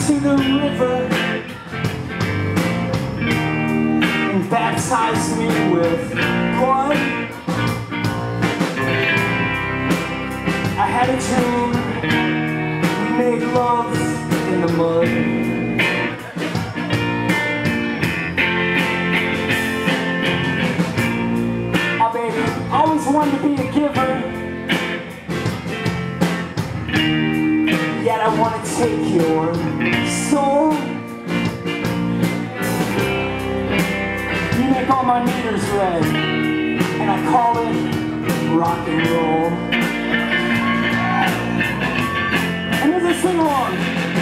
to the river and baptized me with blood. I had a dream, we made love in the mud. Oh baby, always wanted to be a giver, yet I want to take your soul. You make all my meters red, and I call it rock and roll. And there's a sing-along.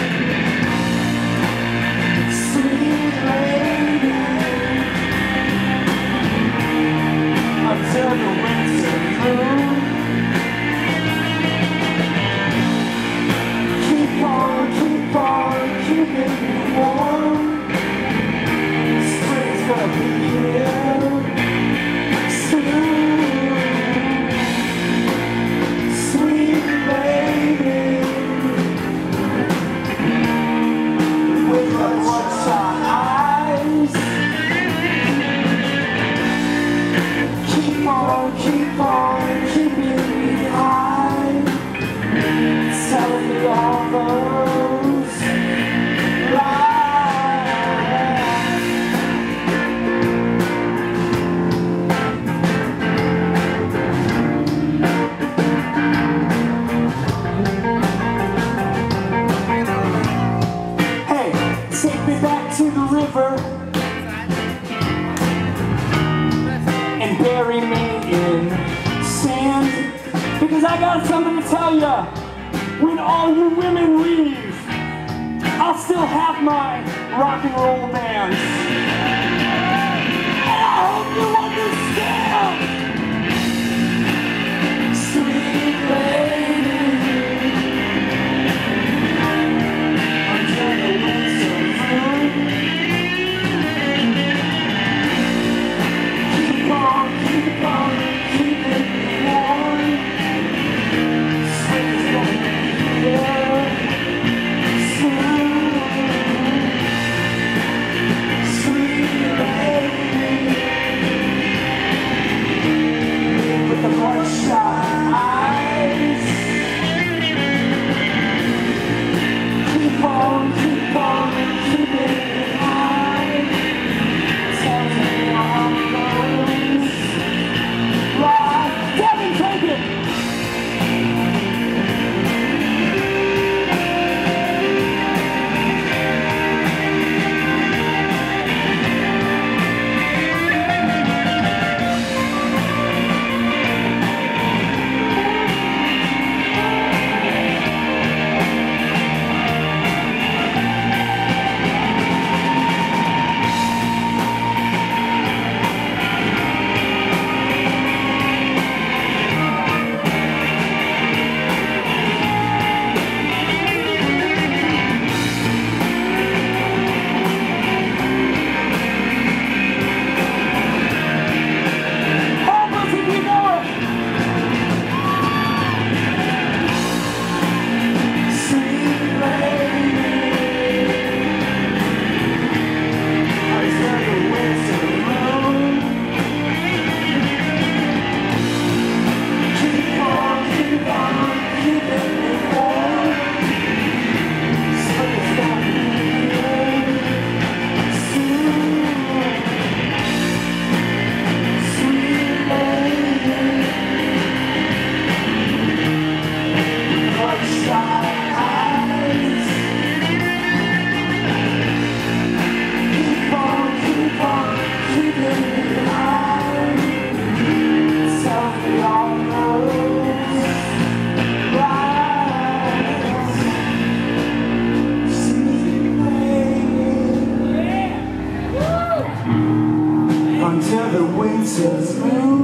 Sweet lady, until the winter through. Keep on keeping me warm. Spring's gonna be here soon. Sweet lady, with the bloodshot eyes. Keep on keeping me high. Telling me all those lies. Hey, take me back to the river and bury me in sand, because I got something to tell ya. When all you women leave, I'll still have my rock and roll band. And I hope you understand. Sweet lady, until the winter through. Keep on keeping me warm. Spring is gonna be here soon. Sweet lady, with the bloodshot eyes. Keep on keeping me high. Tell me all those lies. Devin, take it! Until the winter's through.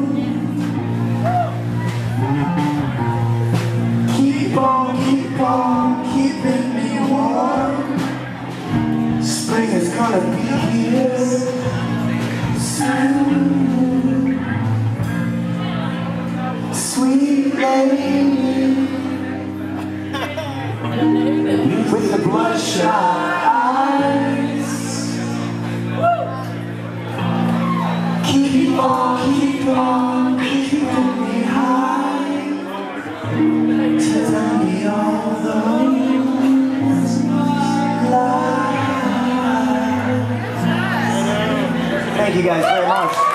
Keep on keeping me warm. Spring is gonna be here soon. Sweet lady, with the bloodshot Thank you guys very much.